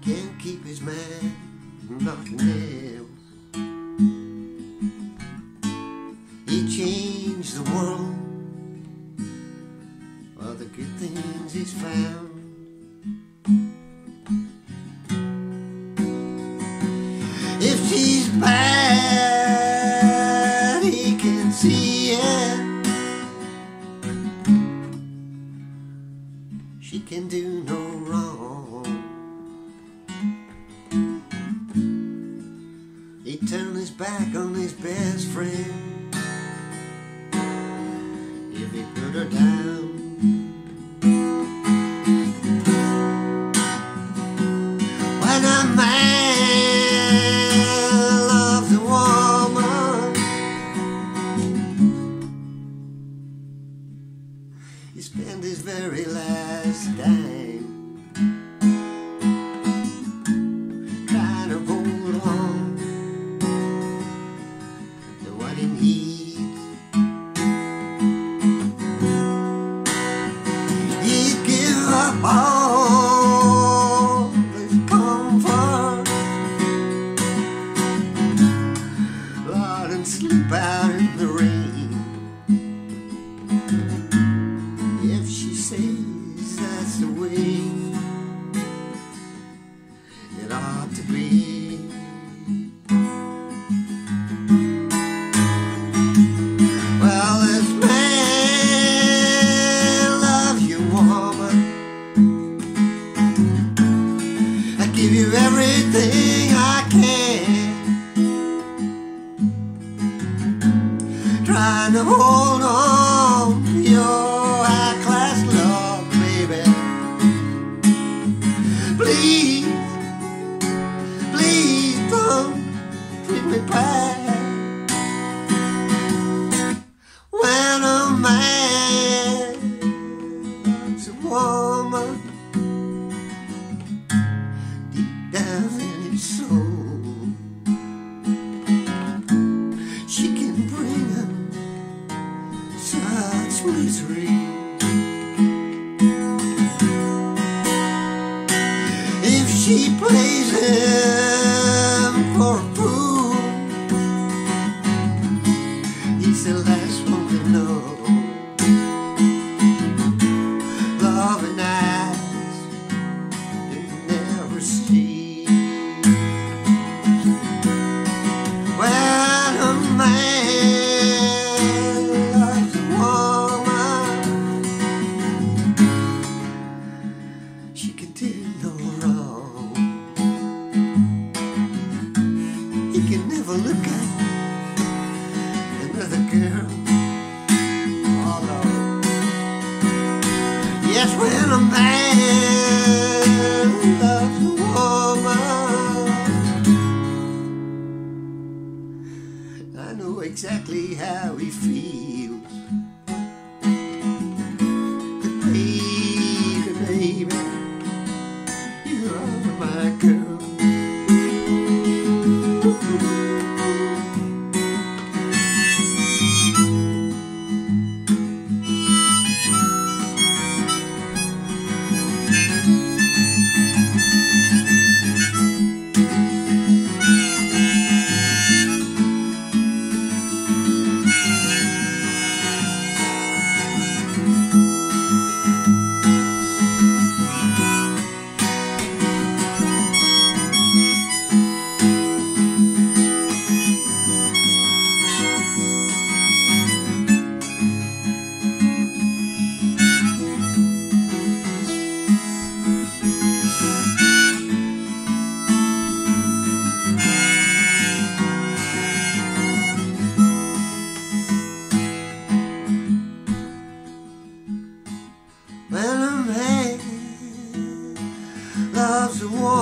can't keep his man, nothing else. He changed the world, all the good things he's found. If she's bad, he can see it. She can do no wrong. He turned his back on his best friend if he put her down. When a man loves a woman, he spent his very last dime trying to hold on to what he needs. He'd give up all his comfort, Lord, and sleep out in the rain. If she says that's the way it ought to be. Well, this man loves you, woman. I give you everything I can, trying to hold on to your high-class love, baby. Please, please don't treat me bad. When a man loves a woman, deep down in his soul, she can bring him such misery. If she plays him for a fool, he's the last one to know. Love and eyes you never see. When a man loves a woman, she can do no wrong. He can never look at another girl. Oh Lord. Yes, when a man loves a woman, I know exactly how he feels. Baby, baby, you are my girl. When a man loves a woman,